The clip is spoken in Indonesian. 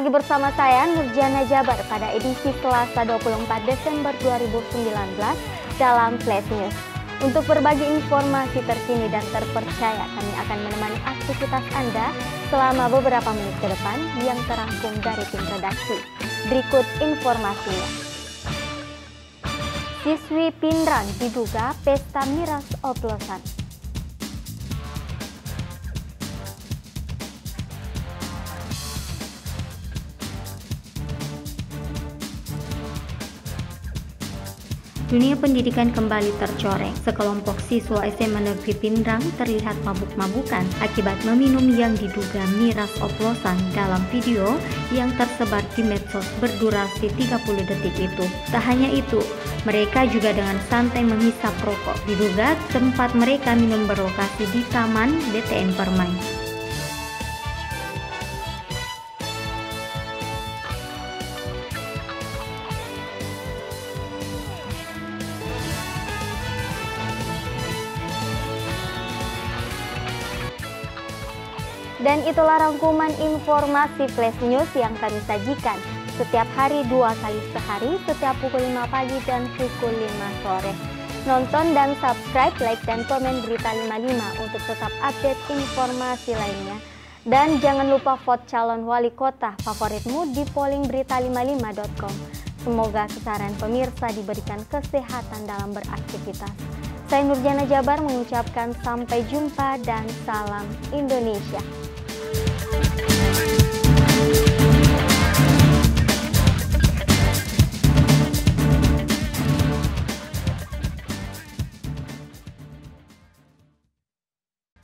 lagi bersama saya Nurjana Jabar pada edisi Selasa 24 Desember 2019 dalam Flash News. Untuk berbagi informasi terkini dan terpercaya, kami akan menemani aktivitas Anda selama beberapa menit ke depan yang terangkum dari tim redaksi. Berikut informasinya. Siswi Pindrang diduga pesta miras oplosan. Dunia pendidikan kembali tercoreng. Sekelompok siswa SMA Negeri Pindrang terlihat mabuk-mabukan akibat meminum yang diduga miras oplosan dalam video yang tersebar di medsos berdurasi 30 detik itu. Tak hanya itu, mereka juga dengan santai menghisap rokok. Diduga tempat mereka minum berlokasi di Taman BTN Permai. Dan itulah rangkuman informasi Flash News yang kami sajikan setiap hari 2 kali sehari, setiap pukul 5 pagi dan pukul 5 sore. Nonton dan subscribe, like dan komen Berita 55 untuk tetap update informasi lainnya. Dan jangan lupa vote calon wali kota favoritmu di pollingberita55.com. Semoga kesaran pemirsa diberikan kesehatan dalam beraktivitas. Saya Nurjana Jabar mengucapkan sampai jumpa dan salam Indonesia.